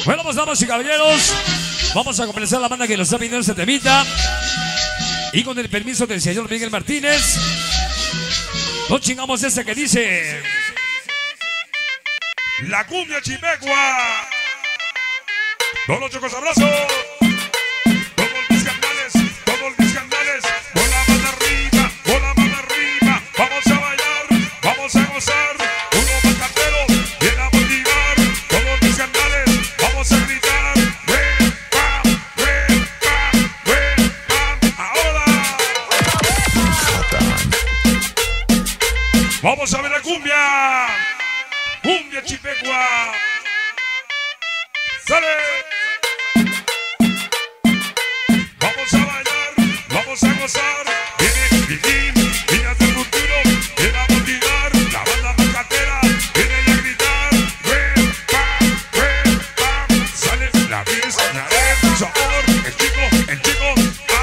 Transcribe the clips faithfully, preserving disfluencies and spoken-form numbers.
Bueno, pues damas y caballeros, vamos a comenzar la banda que nos está pidiendo ese temita. Y con el permiso del señor Miguel Martínez, nos chingamos ese que dice: la cumbia chipecua. Todos los chocos abrazos. Todos mis canales, todos mis canales. Con la mano arriba, con la mano arriba. Vamos a bailar, vamos a gozar. Uno más cantero, viene a motivar. Todos mis canales, vamos a gritar. Ven, pam, ven, pam, ven, pam. Ahora vamos a ver la cumbia. Cumbia chipecua. ¡Sale! Vamos a bailar, vamos a gozar. Viene Vitín, niñas del futuro, viene a motivar. La banda macatera viene a gritar. Ven, pam, ven, pam. Sale la vista, el sabor, el chico, el chico,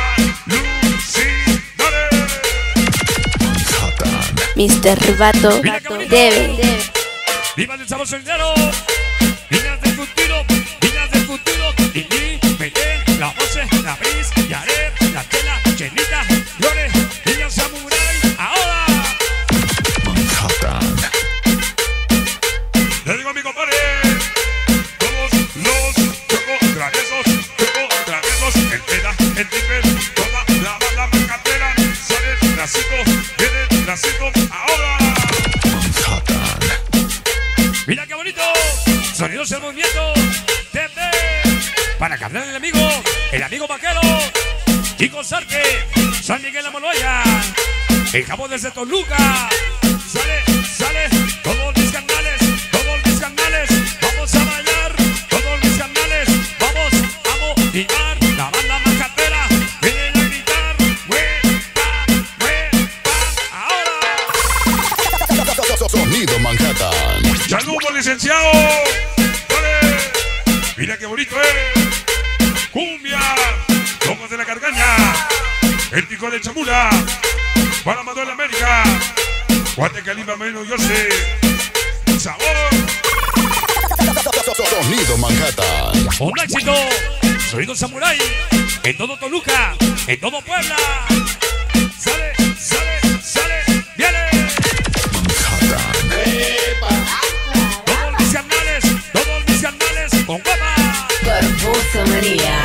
alucinare. mister Vato debe. ¡Viva el sabor solidero! Niñas del futuro, niñas del futuro. Lili, Belén, la Voce, la Bris, Yaret, la Tela, Chelita, Lore, niñas samurai. ¡Ahora! Manhattan. Le digo a mi compadre, todos los chocos traviesos, chocos traviesos, el peda, el tiper, toda la banda macatera. Sale Nacito, viene Nacito, ahora. Manhattan. ¡Mira qué bonito! Sonidos en movimiento. T V. Para cargar el amigo, el amigo vaquero. Chico Sarque, San Miguel Amoloya. El jabón desde Toluca. Sale, sale. Todos mis canales, todos mis canales. Vamos a bailar. Todos mis canales. Vamos a motivar. La banda macatera vienen a gritar. Wen, pam, wen, pam. Ahora. Sonido Manhattan. ¡Saludos, licenciado! ¡Dale! ¡Mira qué bonito es! ¡Cumbia! ¡Locos de la Cargaña! ¡El pico de Chamula! ¡Para Amador de América! ¡Guate Caliba menos yo sé! ¡Sabor! Sonido Manhattan. Un éxito. Sonido Samurai. En todo Toluca. En todo Puebla. Sale, sale, sale. Viene. Manhattan. Todos mis canales. Todos mis canales. Con guapa. Corbuzo María.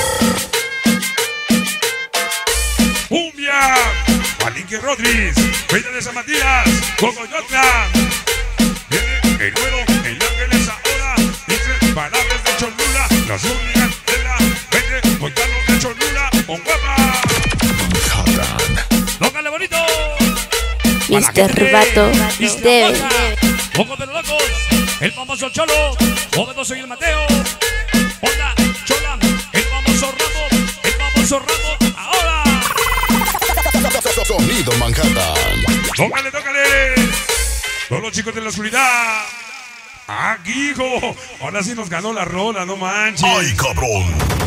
¡Cumbia! Palinque Rodríguez. Feita de San Matías. Cocoyotla. Viene el güero. El Ángeles ahora. Dice palabras de Cholula. Las únicas de la veinte. Montanos de Cholula. Con guapa. Manhattan. Tócale bonito. mister Vato debe. Poco de los locos. El famoso Cholo. Joven soy el Mateo. Onda, Chola. El famoso Ramo. El famoso Ramo. Ahora. Sonido Manhattan. Tócale, tócale. Todos los chicos de la oscuridad. Aquí, hijo. Ahora sí nos ganó la rola, no manches. ¡Ay, cabrón!